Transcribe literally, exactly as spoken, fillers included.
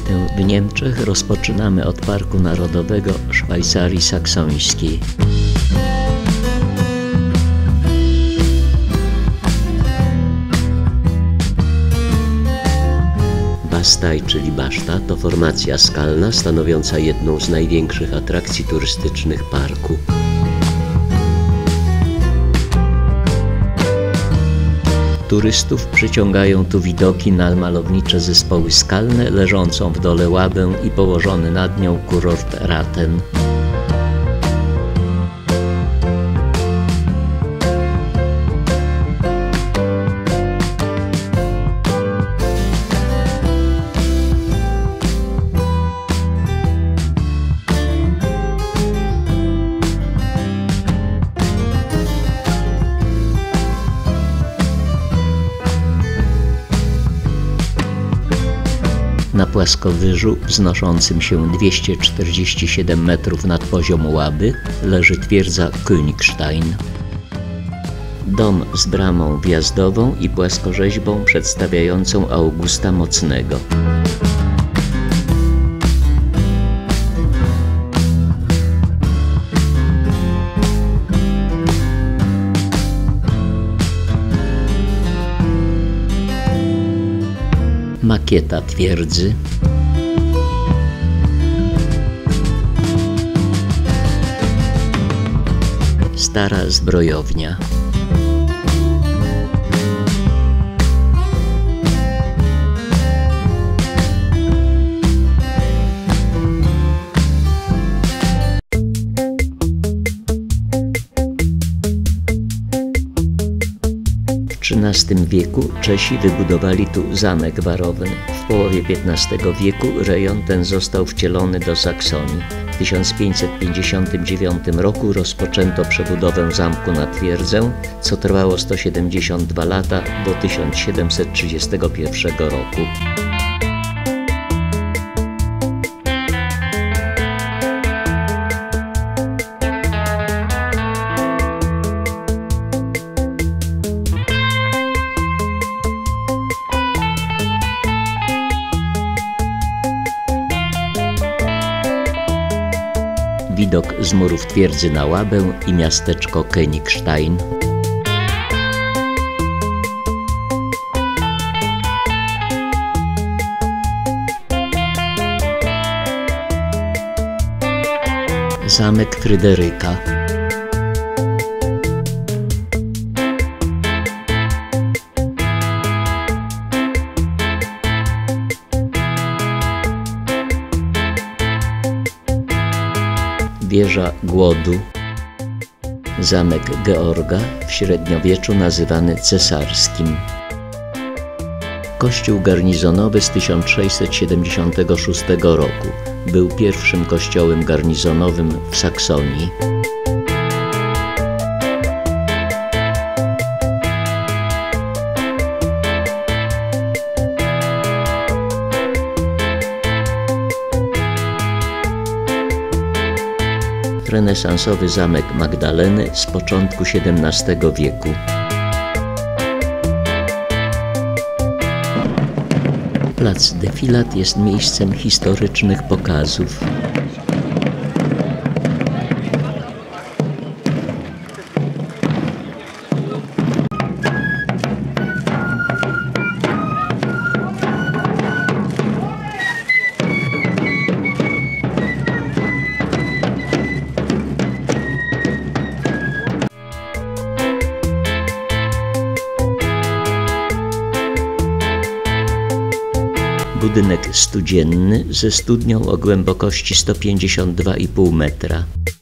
Wizytę w Niemczech rozpoczynamy od Parku Narodowego Szwajcarii Saksońskiej. Bastei, czyli baszta, to formacja skalna stanowiąca jedną z największych atrakcji turystycznych parku. Turystów przyciągają tu widoki na malownicze zespoły skalne, leżącą w dole łabę i położony nad nią kurort Rathen. Na płaskowyżu wznoszącym się dwieście czterdzieści siedem metrów nad poziom Łaby leży twierdza Königstein. Dom z bramą wjazdową i płaskorzeźbą przedstawiającą Augusta Mocnego. Makieta twierdzy. Stara zbrojownia. W trzynastym wieku Czesi wybudowali tu zamek warowny. W połowie piętnastego wieku rejon ten został wcielony do Saksonii. W tysiąc pięćset pięćdziesiątym dziewiątym roku rozpoczęto przebudowę zamku na twierdzę, co trwało sto siedemdziesiąt dwa lata do tysiąc siedemset trzydziestego pierwszego roku. Widok z murów twierdzy na Łabę i miasteczko Königstein. Zamek Fryderyka. Wieża Głodu. Zamek Georga, w średniowieczu nazywany cesarskim. Kościół garnizonowy z tysiąc sześćset siedemdziesiątego szóstego roku. Był pierwszym kościołem garnizonowym w Saksonii. Renesansowy zamek Magdaleny z początku siedemnastego wieku. Plac Defilat jest miejscem historycznych pokazów. Budynek studzienny ze studnią o głębokości sto pięćdziesiąt dwa i pół metra.